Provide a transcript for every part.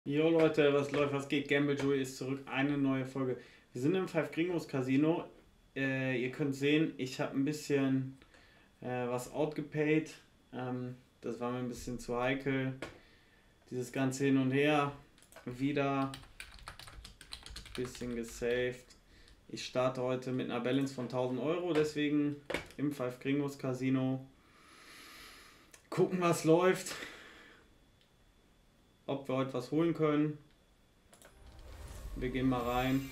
Jo Leute, was läuft, was geht? Gamble Joey ist zurück, eine neue Folge. Wir sind im Five Gringos Casino. Ihr könnt sehen, ich habe ein bisschen was outgepaid. Das war mir ein bisschen zu heikel. Dieses ganze Hin und Her. Wieder ein bisschen gesaved. Ich starte heute mit einer Balance von 1000 Euro, deswegen im Five Gringos Casino. Gucken, was läuft. Ob wir heute was holen können. Wir gehen mal rein.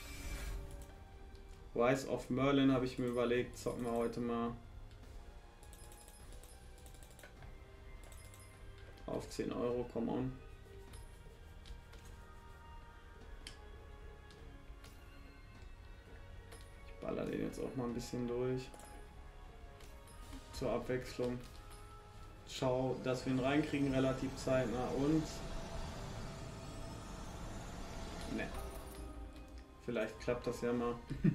Rise of Merlin habe ich mir überlegt, zocken wir heute mal auf 10 Euro, come on. Ich baller den jetzt auch mal ein bisschen durch. Zur Abwechslung. Schau, dass wir ihn reinkriegen relativ zeitnah und... Ne. Vielleicht klappt das ja mal.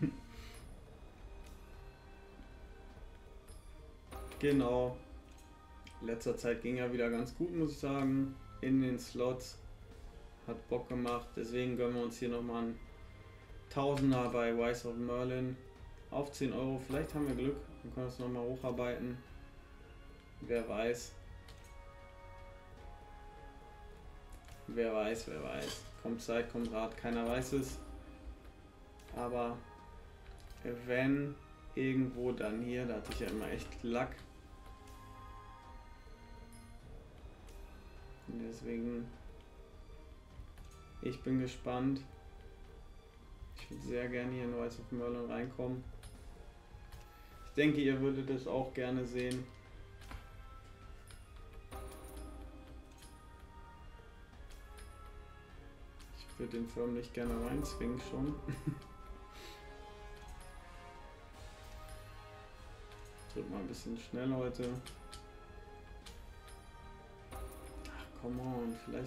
Genau. In letzter Zeit ging ja wieder ganz gut, muss ich sagen. In den Slots. Hat Bock gemacht. Deswegen gönnen wir uns hier nochmal einen Tausender bei Rise of Merlin. Auf 10 Euro. Vielleicht haben wir Glück. Dann können wir es nochmal hocharbeiten. Wer weiß. Wer weiß, wer weiß. Kommt Zeit, kommt Rat. Keiner weiß es. Aber wenn irgendwo, dann hier. Da hatte ich ja immer echt Lack. Und deswegen, ich bin gespannt. Ich würde sehr gerne hier in Rise of Merlin reinkommen. Ich denke, ihr würdet es auch gerne sehen. Ich würde den förmlich gerne reinzwingen schon. Drück mal ein bisschen schnell heute. Come on, vielleicht.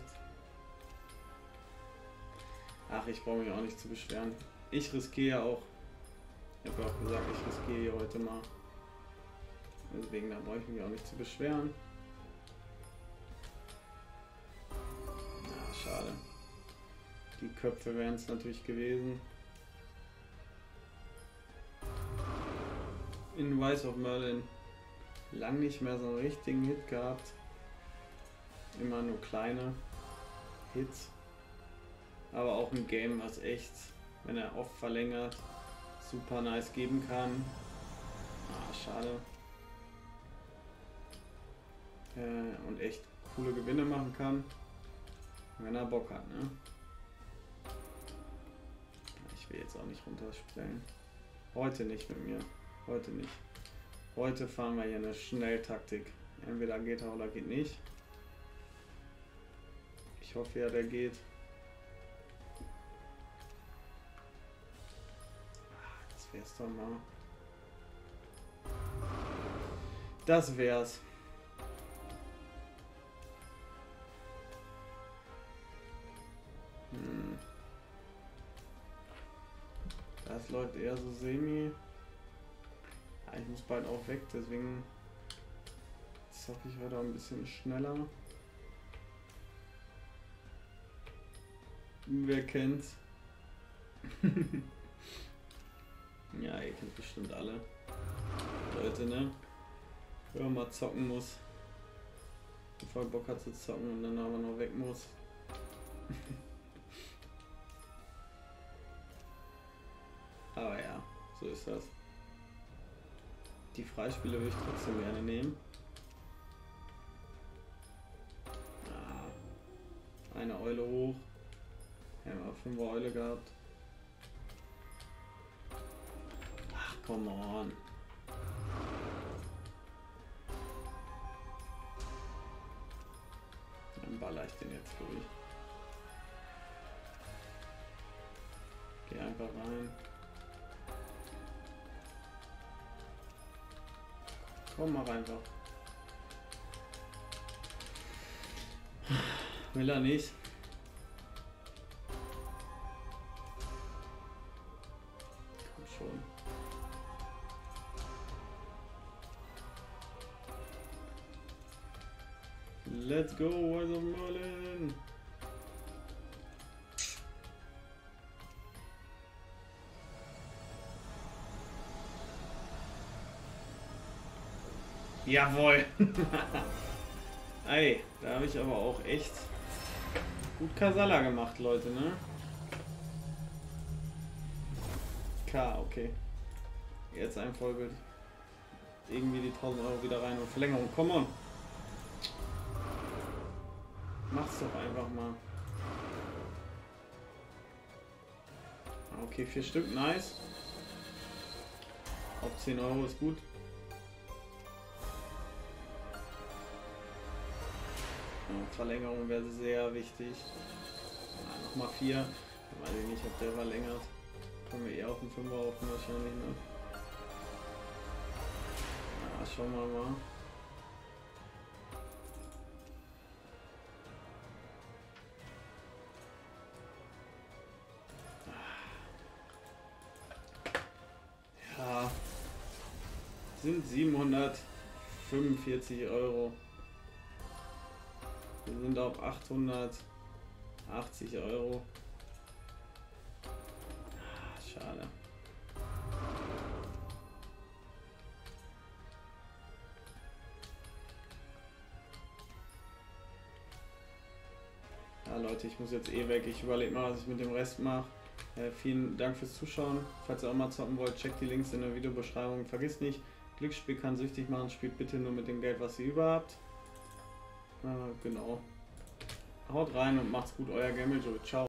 Ach, ich brauche mich auch nicht zu beschweren. Ich riskiere auch. Ich habe auch gesagt, ich riskiere hier heute mal. Deswegen, da brauche ich mich auch nicht zu beschweren. Na, schade. Die Köpfe wären es natürlich gewesen. In Rise of Merlin lang nicht mehr so einen richtigen Hit gehabt. Immer nur kleine Hits. Aber auch ein Game, was echt, wenn er oft verlängert, super nice geben kann. Ah, schade. Und echt coole Gewinne machen kann. Wenn er Bock hat, ne? Ich will jetzt auch nicht runterspringen. Heute nicht mit mir. Heute nicht. Heute fahren wir hier eine Schnelltaktik. Entweder geht er oder geht nicht. Ich hoffe ja, der geht. Das wär's doch mal. Das wär's. Das läuft eher so semi. Ja, ich muss bald auch weg, deswegen zocke ich heute auch ein bisschen schneller. Wer kennt's? Ja, ihr kennt bestimmt alle Leute, ne? Wenn man mal zocken muss. Voll Bock hat zu zocken und dann aber noch weg muss. Aber ja, so ist das. Die Freispiele würde ich trotzdem gerne nehmen. Ah, eine Eule hoch. Wir haben auch 5 Eule gehabt. Ach, come on. Dann baller ich den jetzt durch. Geh einfach rein. Komm mal einfach. Will er nicht. Komm schon. Let's go, Rise of Merlin. Jawohl. Ey, da habe ich aber auch echt gut Kasala gemacht, Leute, ne? K, okay. Jetzt ein Vollbild. Irgendwie die 1000 Euro wieder rein und Verlängerung. Come on. Mach's doch einfach mal. Okay, 4 Stück, nice. Auf 10 Euro ist gut. Ja, Verlängerung wäre sehr wichtig. Ja, nochmal 4. Weiß ich nicht, ob der verlängert. Können wir eher auf den 5er hoffen wahrscheinlich, ne? Ja, schauen wir mal. Ja, sind 745 Euro. Wir sind auf 880 Euro. Schade. Ja Leute, ich muss jetzt eh weg. Ich überlege mal, was ich mit dem Rest mache. Vielen Dank fürs Zuschauen. Falls ihr auch mal zocken wollt, checkt die Links in der Videobeschreibung. Vergisst nicht, Glücksspiel kann süchtig machen. Spielt bitte nur mit dem Geld, was ihr über habt. Genau. Haut rein und macht's gut, euer Gamble Joe. Ciao.